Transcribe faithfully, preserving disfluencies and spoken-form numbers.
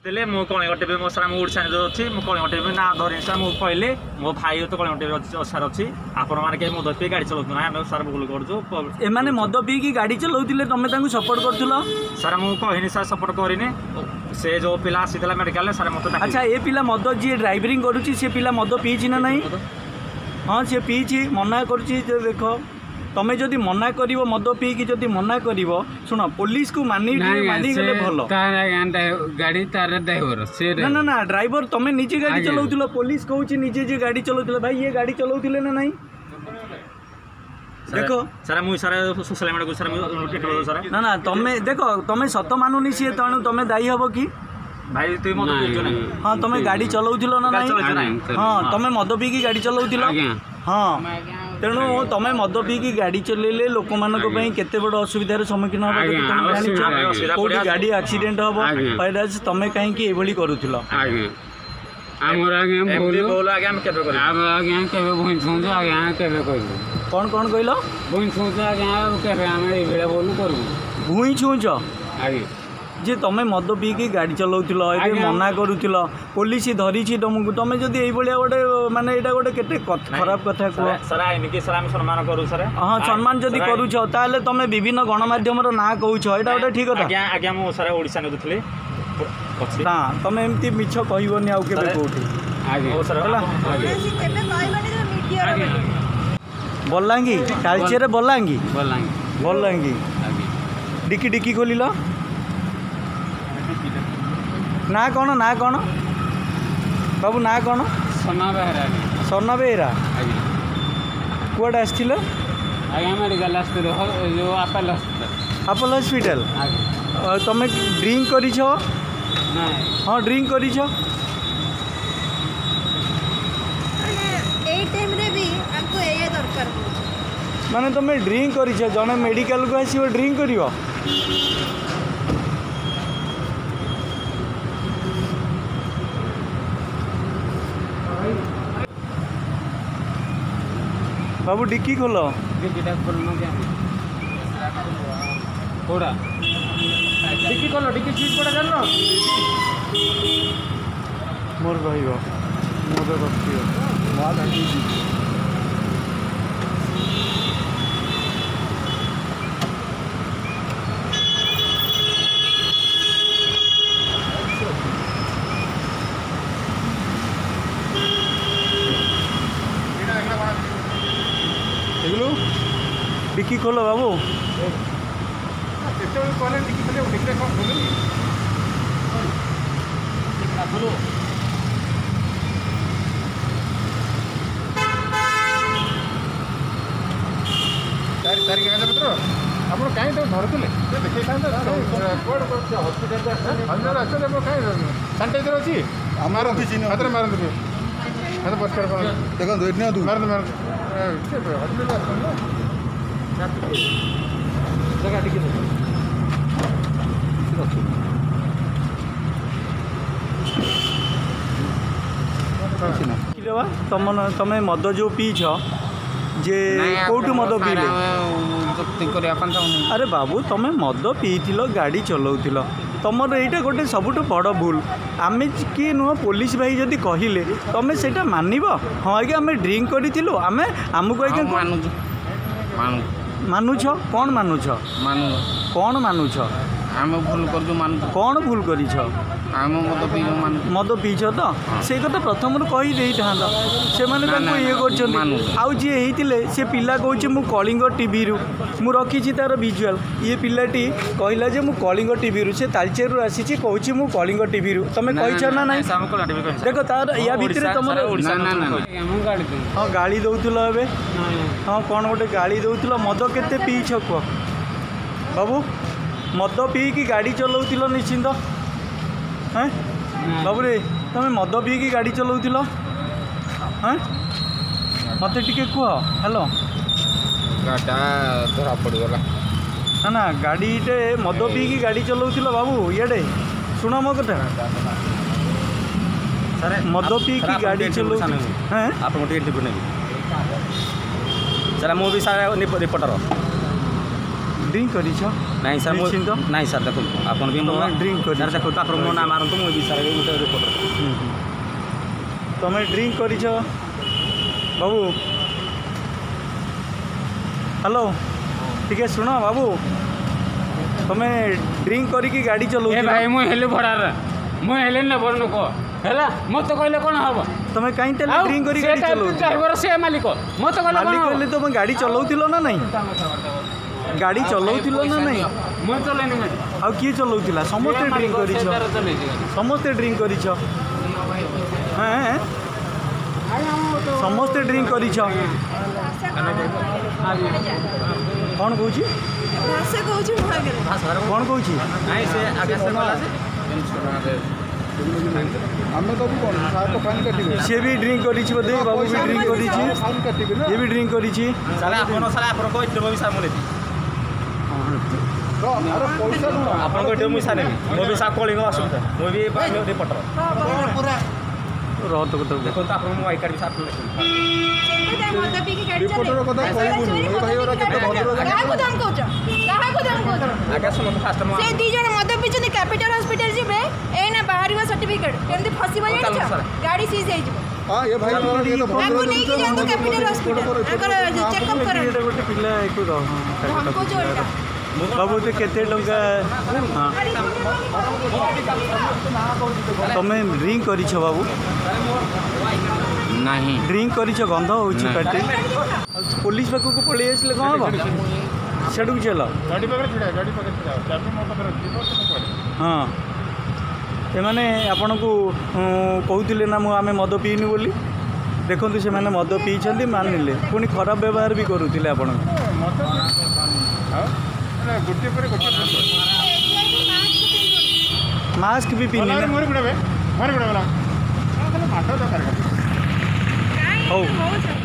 देले मो कलिंग टीवी मो सारा ओडिशा जो अच्छी मो कलिंग टीवी ना धरी सार मो कहले मो भाई तो कलिंग टीवी सार अच्छी आपण मैंने कहीं मद पी गाड़ी चलाऊ ना सार भूल कर एमाने मद पीकी गाड़ी चलाउथिले तमे तांको सपोर्ट करथुलो सार मु कहनी सार सपोर्ट करिने से जो पिला आसीला मेडिकल सार मत अच्छा ए पिला मद जी ड्राइवरिंग करूची से पिला मद पीची ना नहीं हाँ से पीची मना करूची देख तमें जदि मना कर मद पीकी जदि मना कर शुण पुलिस को मानी मानी गले भल गाड़ी तार ड्राइवर से ना ना ना ड्राइवर तमें निजे गाड़ी चलाउथिलो पुलिस कहूची निजे जे गाड़ी चलाउथिलो भाई ये गाड़ी चलाउथिले ना नहीं देखो सारा मु सारा सोशल मीडिया को सारा मु सारा ना ना तमें देखो तमें सत मानुनी सी तेणु तमें दायी हम कि भाई तुम मद पीचो ना हाँ तमें गाड़ी चलाउथिलो ना नहीं हाँ तमें मद पीकी गाड़ी चलाउथिलो हाँ तेणु तमें मद पीकी गाड़ी चलेले लोक मानक केते बड़ असुविधार सम्मुखीन होगा कौटी गाड़ी एक्सीडेंट हम तमें कहीं एभली करूथिलो कौन कौन कहल भूई छुच जे तमें मद पीकी गाड़ी चलाउथिलो ए मना करूथिलो पुलिस धरी तुमको तमें जदि एई भलिया गोटे माने एटा गोटे केते खराब कथा को सर आइन के सर हम सम्मान करू सर हां सम्मान जदि करूछ ताले तमें विभिन्न गणमाध्यम रो ना कहूछ एटा गोटे ठीक कथा आज्ञा आज्ञा मु सर ओडिसा ने दुथले ना तमें एमती मिछ कहिवनी आउ केबे कोठी आगे ओ सर हला केबे कहबनी जे मीडिया रो बोलांगी कालचेरे बोलांगी बोलांगी बोलांगी डिकी डिकी खोलिलो ना कौन ना कौन बाबू ना कौन सोना बेहरा सोना बेहरा कौट आसथिल आज्ञा मेडिकल आसथिल जो आपेल हॉस्पिटल आपेल हॉस्पिटल तमें ड्रिंक करिछ हाँ ड्रिंक करिछ एई टाइम रे भी हमको एया दरकार माने तमें ड्रिंक करिछ जने मेडिकल को आसीबो ड्रिंक करिवो बाबू डिक्की खोल कोड़ा डिक्की खोल डिक्की सीट कोड़ा जान मोर रहिबो मोर रखियो डिक्की खोलो बाबू ଆପଣ କାହିଁ ତାକୁ ଧରୁଥିଲେ ଦେଖେଇଥାନ୍ତେ ହସ୍ପିଟାଲ ଆସଛନ୍ତି ଆପଣ କାହିଁ ସାନିଟାଇଜର ଅଛି ମାରନ୍ତୁ ହାତରେ ମାରନ୍ତୁ ହାତ ପରିଷ୍କାର କରନ୍ତୁ ଦେଖନ୍ତୁ ଏଠି ନିଅନ୍ତୁ ମାରନ୍ତୁ ମାରନ୍ତୁ ହସ୍ପିଟାଲ ଆସନ୍ତୁ ଜାଗା ଟିକେ तुम तुम मद जो पीछ जे कौटू मद पीले अरे बाबू तुम मद पीथिल गाड़ी चलाउथिल तुमर एटा गोटे सबुठ बड़ भूल आम किए नुह पुलिस भाई जदि कहले तुम से मानव हाँ आज्ञा आम ड्रिंक करूँ आम आमको आज्ञा मानुछ कौन मानुछ कौन मानुछ आम भूल कर कौन भूल कर आम मद पी मद पीछ तो से कथा प्रथम कहीदे था से ये कर जी से पिला कहे मु कलिंग टीवी रु मु रखी तार विजुआल ये पिलाटी कहला जे मु कलिंग टीवी रु से तालचेर आसी कहूँ मु कलिंग टीवी रु तुम कही ना ना देख तार या भितर तुम हाँ गाड़ी दौल ए हाँ कौन गोटे गाड़ी दौल मद केते पीछ कह बाबू मद पीकी गाड़ी चलाउथिल निश्चिंत हैं बाबू रे तुम मद पीकी गाड़ी चलाउथिल हैं मत टिके कह हेलो गाड़ा धरा पड़गला ना ना गाड़ीटे मद पीकी गाड़ी चलाउथिल बाबू इे शुण मो कथा मद पीकी गाड़ी चलाउ हैं आप सर मु भी सारा रिपोर्टर ड्रिंक करिछ नहीं सर मो निश्चिंत नहीं सर देखो आपन भी मो ड्रिंक सर करिछ देखो आप मो ना मारन तो मो भी सर गोटे रिपोर्ट तमे ड्रिंक करिछ बाबू हेलो ठीक है सुनो बाबू तमे ड्रिंक करके गाड़ी चलो ए भाई मु हेले भरार मु हेले न भरनो को हैला मत कहले कोन हबो तमे काई तेल ड्रिंक करके गाड़ी चलो ड्राइवर से मालिक मत कहले मालिक कहले तुम गाड़ी चलाउतिलो ना नहीं गाड़ी चलाउतिलो ना नहीं मु चलेनी मैं आ किए चलाउतिला समस्त ड्रिंक करिछ समस्त ड्रिंक करिछ हैं समस्त ड्रिंक करिछ कौन कहूँ भाषा कहूँ कौन कहूँ नहीं से आगे से गला से ଆମେ ତ କ'ଣ ସାର୍ ତ ଫାଇନ୍ କାଟିବେ सी भी ड्रिंक करिछि बदे बाबू भी ड्रिंक करिछि ଫାଇନ୍ କାଟିବେ ନା ये भी ड्रिंक करिछि साला आपन साला आपन को इतने भी सार मुलेती ତ ଆରେ ପଇସା କ'ଣ आपन को इतने मुई सारे मो भी सार कॉलिंग असुविधा मो भी रिपोर्टर रह तो तो देखो तो आपन मो आई कार्ड भी साथ ले मद पीके गाड़ी ରିପୋର୍ଟର କଥା କହିବୁନି ଏ ଭାଇ ଗୁରା କେତେ ଭଦ୍ର କାହାକୁ ଧମକଉଛ କାହାକୁ ଧମକଉଛ आगे सुनो तो फास्ट मो ସେ ଦି ଜଣ ମଦ ପିଇଛନ୍ତି କ୍ୟାପିଟାଲ ହସ୍ପିଟାଲ ଯିବେ ଏଇନା ବାହାରିବ ସାର୍ଟିଫିକେଟ କେମିତି ଫସିବ ଜାଣିଛ ଗାଡ଼ି ସିଜ୍ ହେଇଯିବ ହଁ ଏ ଭାଇ ଗୁରା କେତେ ଭଦ୍ର ତାକୁ ନେଇକି ଯାଆନ୍ତୁ କ୍ୟାପିଟାଲ ହସ୍ପିଟାଲ ତାଙ୍କର ଚେକଅପ୍ କରନ୍ତୁ ଏଇଟା ଗୋଟେ ପିଲା ଏକୁ ରହ ଧମକଉଛ ଓଲଟା बाबू तो केते टंका हाँ तमे ड्रिंक करिछ बाबू नहीं ड्रिंक करिछ गंध होछि पाटी पुलिस पाखक पळि आसले कोन हबो सेडू चलो ଗାଡ଼ି ପାଖରେ ଛିଡ଼ା ଗାଡ଼ି ପାଖରେ ଛିଡ଼ା ଚାବି ମୋ ପାଖରେ ଅଛି ଯିବ ତ କୁଆଡ଼େ हाँ एमाने आपनकु कहूतिले ना मु आमे मद पीनु बोली देखंतु से माने मद पीछंती मानिले पुनी खराब व्यवहार भी करूतिले आपन ମତେ ଆଉ ମାନେ ଗୋଟିଏ ପରେ ଗୋଟିଏ मास्क भी पिनी ना ମୋରି ଗୁଡ଼ାବେ ମୋରି ଗୁଡ଼ାବେ ନା ଖାଲି ମାଠ ଦରକାର ହଉ ହଉ